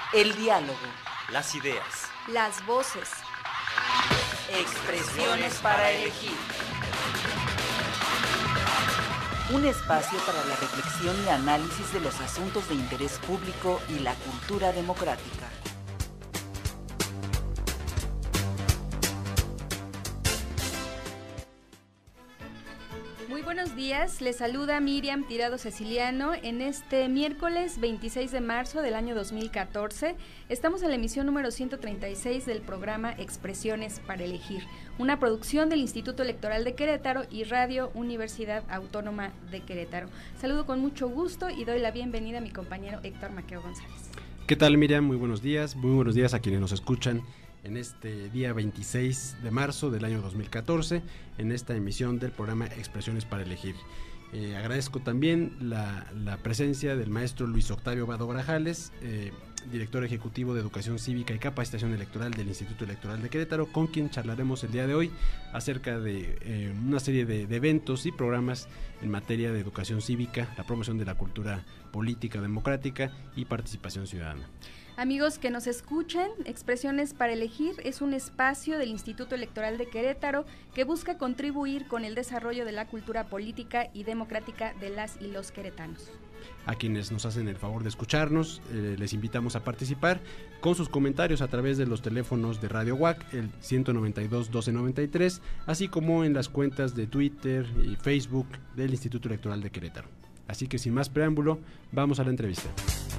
El diálogo. Las ideas. Las voces. Expresiones para elegir. Un espacio para la reflexión y análisis de los asuntos de interés público y la cultura democrática. Muy buenos días, les saluda Miriam Tirado Ceciliano en este miércoles 26 de marzo del año 2014. Estamos en la emisión número 136 del programa Expresiones para Elegir, una producción del Instituto Electoral de Querétaro y Radio Universidad Autónoma de Querétaro. Saludo con mucho gusto y doy la bienvenida a mi compañero Héctor Maqueo González. ¿Qué tal, Miriam? Muy buenos días a quienes nos escuchan en este día 26 de marzo del año 2014, en esta emisión del programa Expresiones para Elegir. Agradezco también la presencia del maestro Luis Octavio Vado Grajales, director ejecutivo de Educación Cívica y Capacitación Electoral del Instituto Electoral de Querétaro, con quien charlaremos el día de hoy acerca de una serie de eventos y programas en materia de educación cívica, la promoción de la cultura política democrática y participación ciudadana. Amigos que nos escuchan, Expresiones para Elegir es un espacio del Instituto Electoral de Querétaro que busca contribuir con el desarrollo de la cultura política y democrática de las y los queretanos. A quienes nos hacen el favor de escucharnos, les invitamos a participar con sus comentarios a través de los teléfonos de Radio UAC, el 192-1293, así como en las cuentas de Twitter y Facebook del Instituto Electoral de Querétaro. Así que sin más preámbulo, vamos a la entrevista.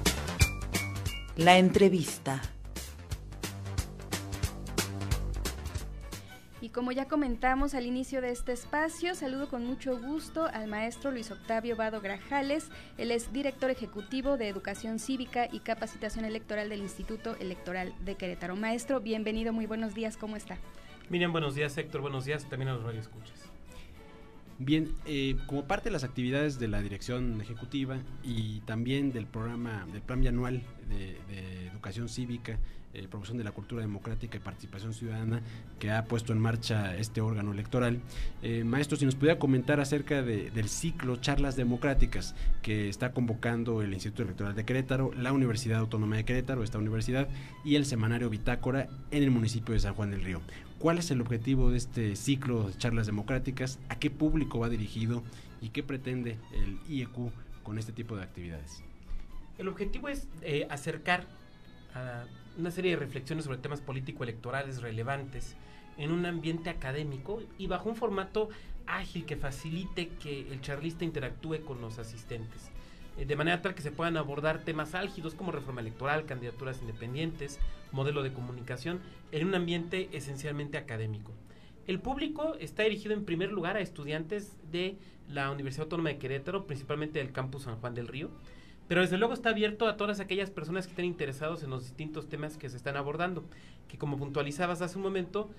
La entrevista. Y como ya comentamos al inicio de este espacio, saludo con mucho gusto al maestro Luis Octavio Vado Grajales. Él es director ejecutivo de Educación Cívica y Capacitación Electoral del Instituto Electoral de Querétaro. Maestro, bienvenido, muy buenos días, ¿cómo está? Miriam, buenos días. Héctor, buenos días, también a los radioescuchas. Bien, como parte de las actividades de la dirección ejecutiva y también del programa, del plan bianual de educación cívica, promoción de la cultura democrática y participación ciudadana que ha puesto en marcha este órgano electoral, maestro, si nos pudiera comentar acerca del ciclo Charlas Democráticas que está convocando el Instituto Electoral de Querétaro, la Universidad Autónoma de Querétaro, esta universidad, y el semanario Bitácora en el municipio de San Juan del Río. ¿Cuál es el objetivo de este ciclo de charlas democráticas? ¿A qué público va dirigido? ¿Y qué pretende el IEQ con este tipo de actividades? El objetivo es acercar a una serie de reflexiones sobre temas político-electorales relevantes en un ambiente académico y bajo un formato ágil que facilite que el charlista interactúe con los asistentes, de manera tal que se puedan abordar temas álgidos como reforma electoral, candidaturas independientes, modelo de comunicación, en un ambiente esencialmente académico. El público está dirigido en primer lugar a estudiantes de la Universidad Autónoma de Querétaro, principalmente del campus San Juan del Río, pero desde luego está abierto a todas aquellas personas que estén interesados en los distintos temas que se están abordando, que como puntualizabas hace un momento,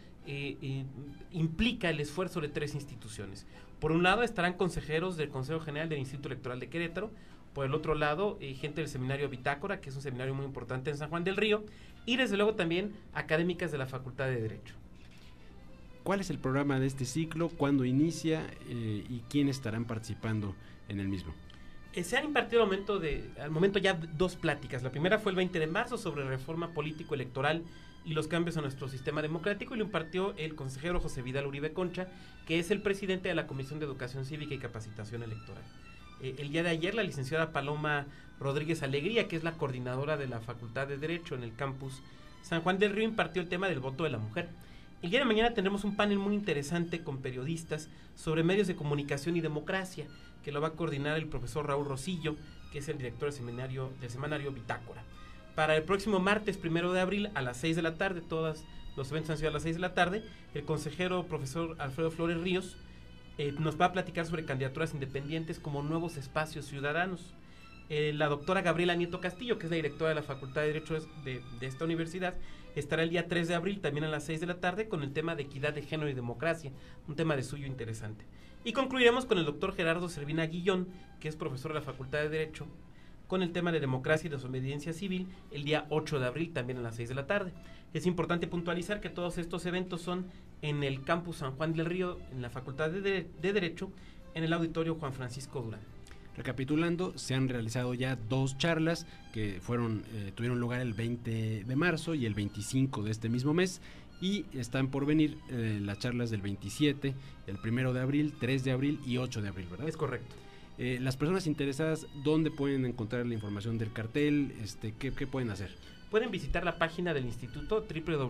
implica el esfuerzo de tres instituciones. Por un lado estarán consejeros del Consejo General del Instituto Electoral de Querétaro, por el otro lado, gente del seminario Bitácora, que es un seminario muy importante en San Juan del Río, y desde luego también académicas de la Facultad de Derecho. ¿Cuál es el programa de este ciclo? ¿Cuándo inicia? ¿Y quiénes estarán participando en el mismo? Se han impartido al momento ya dos pláticas. La primera fue el 20 de marzo sobre reforma político-electoral y los cambios a nuestro sistema democrático, y lo impartió el consejero José Vidal Uribe Concha, que es el presidente de la Comisión de Educación Cívica y Capacitación Electoral. El día de ayer la licenciada Paloma Rodríguez Alegría, que es la coordinadora de la Facultad de Derecho en el campus San Juan del Río, impartió el tema del voto de la mujer. El día de mañana tendremos un panel muy interesante con periodistas sobre medios de comunicación y democracia, que lo va a coordinar el profesor Raúl Rosillo, que es el director del semanario Bitácora. Para el próximo martes 1 de abril a las 6 de la tarde, todos los eventos han sido a las 6 de la tarde, el consejero profesor Alfredo Flores Ríos nos va a platicar sobre candidaturas independientes como nuevos espacios ciudadanos. La doctora Gabriela Nieto Castillo, que es la directora de la Facultad de Derecho de esta universidad, estará el día 3 de abril también a las 6 de la tarde con el tema de equidad de género y democracia, un tema de suyo interesante. Y concluiremos con el doctor Gerardo Servina Guillón, que es profesor de la Facultad de Derecho, con el tema de democracia y desobediencia civil el día 8 de abril también a las 6 de la tarde. Es importante puntualizar que todos estos eventos son en el campus San Juan del Río, en la Facultad de Derecho, en el auditorio Juan Francisco Durán. Recapitulando, se han realizado ya 2 charlas que tuvieron lugar el 20 de marzo y el 25 de este mismo mes, y están por venir las charlas del 27, el 1 de abril, 3 de abril y 8 de abril, ¿verdad? Es correcto. Las personas interesadas, ¿dónde pueden encontrar la información del cartel? ¿Qué pueden hacer? Pueden visitar la página del instituto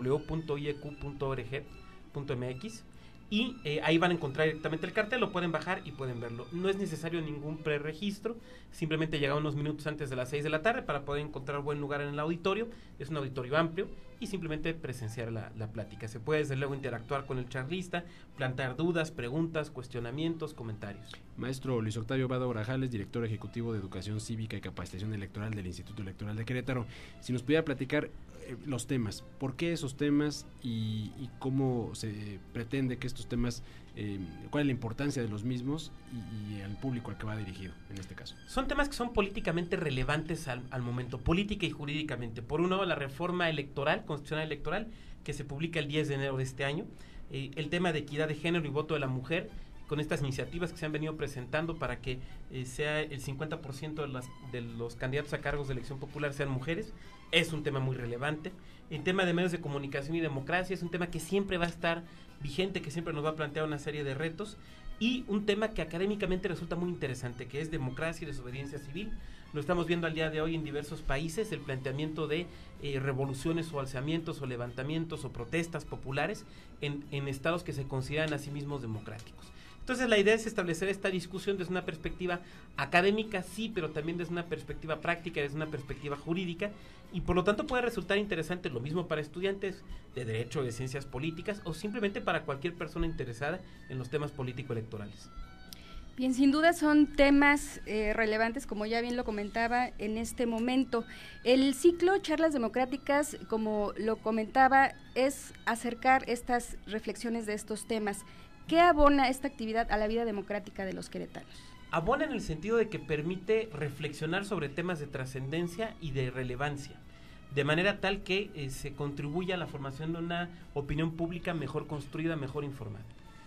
www.ieq.org.mx y ahí van a encontrar directamente el cartel, lo pueden bajar y pueden verlo. No es necesario ningún preregistro, simplemente llegar unos minutos antes de las 6 de la tarde para poder encontrar buen lugar en el auditorio. Es un auditorio amplio y simplemente presenciar la plática. Se puede desde luego interactuar con el charlista, plantear dudas, preguntas, cuestionamientos, comentarios. Maestro Luis Octavio Vado Grajales, director ejecutivo de Educación Cívica y Capacitación Electoral del Instituto Electoral de Querétaro, si nos pudiera platicar los temas, ¿por qué esos temas y cómo se pretende que estos temas, cuál es la importancia de los mismos y al público al que va dirigido en este caso? Son temas que son políticamente relevantes al momento, política y jurídicamente. Por un lado, la reforma electoral, constitucional electoral, que se publica el 10 de enero de este año, el tema de equidad de género y voto de la mujer, con estas iniciativas que se han venido presentando para que sea el 50% de los candidatos a cargos de elección popular sean mujeres, es un tema muy relevante. El tema de medios de comunicación y democracia es un tema que siempre va a estar vigente, que siempre nos va a plantear una serie de retos, y un tema que académicamente resulta muy interesante, que es democracia y desobediencia civil. Lo estamos viendo al día de hoy en diversos países, el planteamiento de revoluciones o alzamientos o levantamientos o protestas populares en estados que se consideran a sí mismos democráticos. Entonces la idea es establecer esta discusión desde una perspectiva académica, sí, pero también desde una perspectiva práctica, desde una perspectiva jurídica, y por lo tanto puede resultar interesante lo mismo para estudiantes de Derecho, de Ciencias Políticas, o simplemente para cualquier persona interesada en los temas político-electorales. Bien, sin duda son temas relevantes, como ya bien lo comentaba en este momento. El ciclo Charlas Democráticas, como lo comentaba, es acercar estas reflexiones de estos temas. ¿Qué abona esta actividad a la vida democrática de los queretanos? Abona en el sentido de que permite reflexionar sobre temas de trascendencia y de relevancia, de manera tal que se contribuya a la formación de una opinión pública mejor construida, mejor informada.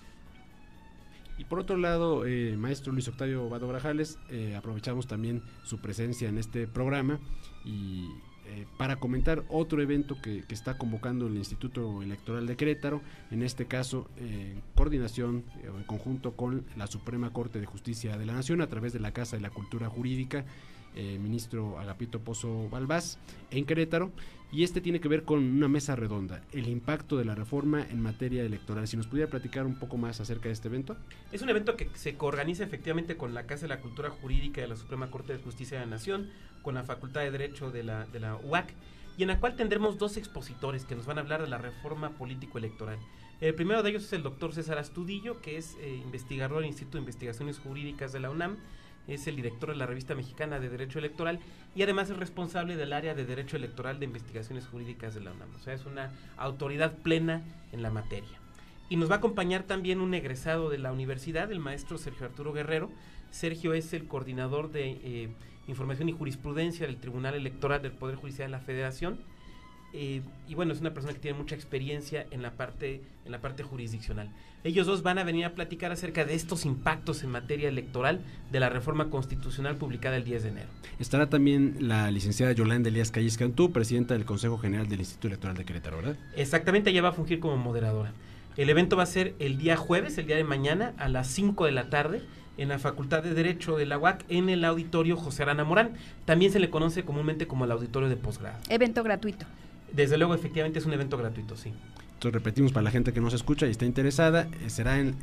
Y por otro lado, maestro Luis Octavio Vado Grajales, aprovechamos también su presencia en este programa y para comentar otro evento que está convocando el Instituto Electoral de Querétaro, en este caso en coordinación o en conjunto con la Suprema Corte de Justicia de la Nación a través de la Casa de la Cultura Jurídica, ministro Agapito Pozo Balbás, en Querétaro, y este tiene que ver con una mesa redonda, el impacto de la reforma en materia electoral. Si nos pudiera platicar un poco más acerca de este evento. Es un evento que se coorganiza efectivamente con la Casa de la Cultura Jurídica de la Suprema Corte de Justicia de la Nación, con la Facultad de Derecho de la UAC, y en la cual tendremos 2 expositores que nos van a hablar de la reforma político-electoral. El primero de ellos es el doctor César Astudillo, que es investigador del Instituto de Investigaciones Jurídicas de la UNAM, es el director de la Revista Mexicana de Derecho Electoral y además es responsable del área de Derecho Electoral de Investigaciones Jurídicas de la UNAM, o sea, es una autoridad plena en la materia. Y nos va a acompañar también un egresado de la universidad, el maestro Sergio Arturo Guerrero. Sergio es el coordinador de Información y Jurisprudencia del Tribunal Electoral del Poder Judicial de la Federación, y bueno, es una persona que tiene mucha experiencia en la parte jurisdiccional. Ellos dos van a venir a platicar acerca de estos impactos en materia electoral de la reforma constitucional publicada el 10 de enero. Estará también la licenciada Yolanda Elías Calles Cantú, presidenta del Consejo General del Instituto Electoral de Querétaro, ¿verdad? Exactamente, ella va a fungir como moderadora. El evento va a ser el día jueves, el día de mañana, a las 5 de la tarde, en la Facultad de Derecho de la UAC, en el auditorio José Arana Morán. También se le conoce comúnmente como el auditorio de posgrado. Evento gratuito. Desde luego, efectivamente, es un evento gratuito, sí. Entonces repetimos para la gente que nos escucha y está interesada, será en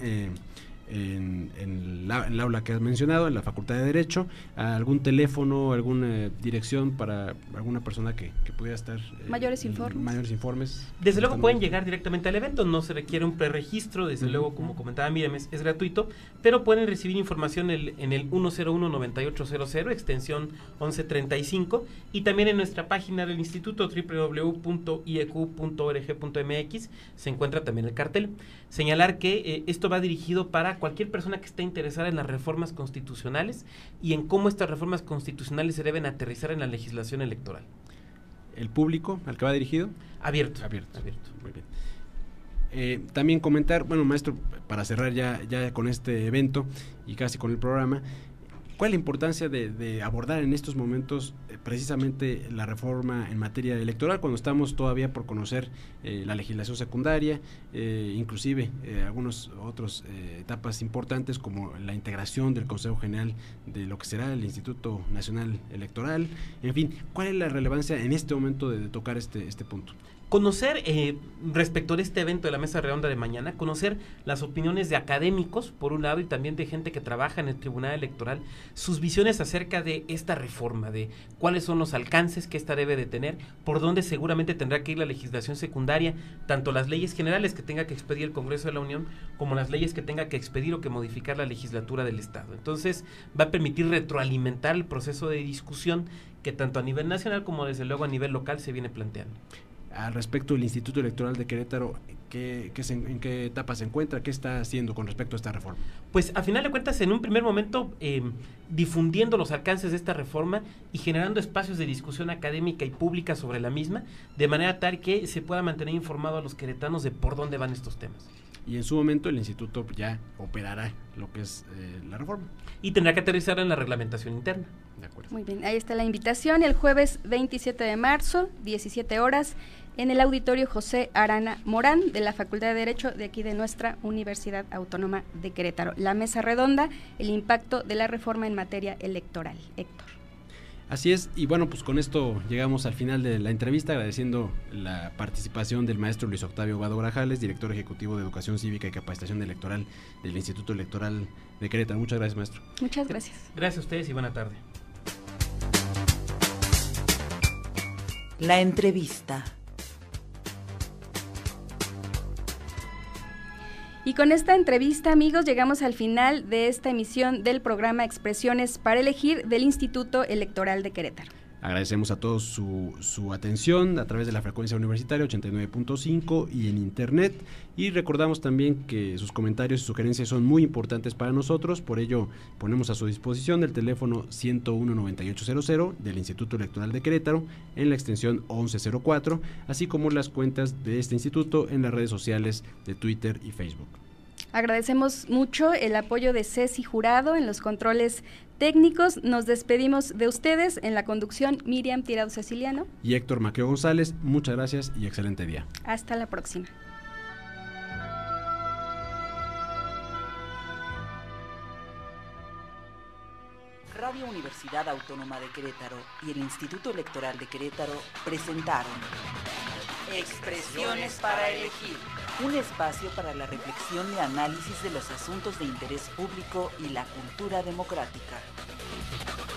el aula que has mencionado, en la Facultad de Derecho. ¿Algún teléfono, alguna dirección para alguna persona que pudiera estar? Mayores informes. Desde luego pueden llegar directamente al evento, no se requiere un preregistro, desde luego, como comentaba Miriam, es gratuito, pero pueden recibir información en el 101-9800, extensión 1135, y también en nuestra página del instituto www.ieq.org.mx se encuentra también el cartel. Señalar que esto va dirigido para cualquier persona que esté interesada en las reformas constitucionales y en cómo estas reformas constitucionales se deben aterrizar en la legislación electoral. ¿El público al que va dirigido? Abierto. Muy bien. También comentar, bueno, maestro, para cerrar ya con este evento y casi con el programa, ¿Cuál es la importancia de abordar en estos momentos precisamente la reforma en materia electoral, cuando estamos todavía por conocer la legislación secundaria, inclusive algunas otras etapas importantes como la integración del Consejo General de lo que será el Instituto Nacional Electoral? En fin, ¿cuál es la relevancia en este momento de tocar este punto? Conocer, respecto a este evento de la mesa redonda de mañana, conocer las opiniones de académicos, por un lado, y también de gente que trabaja en el Tribunal Electoral, sus visiones acerca de esta reforma, de cuáles son los alcances que esta debe de tener, por dónde seguramente tendrá que ir la legislación secundaria, tanto las leyes generales que tenga que expedir el Congreso de la Unión, como las leyes que tenga que expedir o que modificar la legislatura del Estado. Entonces, va a permitir retroalimentar el proceso de discusión que tanto a nivel nacional como desde luego a nivel local se viene planteando. Al respecto del Instituto Electoral de Querétaro, ¿en qué etapa se encuentra? ¿Qué está haciendo con respecto a esta reforma? Pues a final de cuentas, en un primer momento, difundiendo los alcances de esta reforma y generando espacios de discusión académica y pública sobre la misma, de manera tal que se pueda mantener informado a los queretanos de por dónde van estos temas. Y en su momento el instituto ya operará lo que es la reforma. Y tendrá que aterrizar en la reglamentación interna. De acuerdo. Muy bien, ahí está la invitación, el jueves 27 de marzo, 17 horas, en el auditorio José Arana Morán de la Facultad de Derecho de aquí de nuestra Universidad Autónoma de Querétaro. La mesa redonda, el impacto de la reforma en materia electoral. Héctor. Así es, y bueno, pues con esto llegamos al final de la entrevista, agradeciendo la participación del maestro Luis Octavio Vado Grajales, director ejecutivo de Educación Cívica y Capacitación Electoral del Instituto Electoral de Querétaro. Muchas gracias, maestro. Muchas gracias. Gracias a ustedes y buena tarde. La entrevista. Y con esta entrevista, amigos, llegamos al final de esta emisión del programa Expresiones para Elegir del Instituto Electoral de Querétaro. Agradecemos a todos su atención a través de la frecuencia universitaria 89.5 y en internet, y recordamos también que sus comentarios y sugerencias son muy importantes para nosotros, por ello ponemos a su disposición el teléfono 101-9800 del Instituto Electoral de Querétaro en la extensión 1104, así como las cuentas de este instituto en las redes sociales de Twitter y Facebook. Agradecemos mucho el apoyo de Ceci Jurado en los controles técnicos. Nos despedimos de ustedes en la conducción Miriam Tirado Ceciliano y Héctor Maqueo González. Muchas gracias y excelente día. Hasta la próxima. Radio Universidad Autónoma de Querétaro y el Instituto Electoral de Querétaro presentaron Expresiones para Elegir, un espacio para la reflexión y análisis de los asuntos de interés público y la cultura democrática.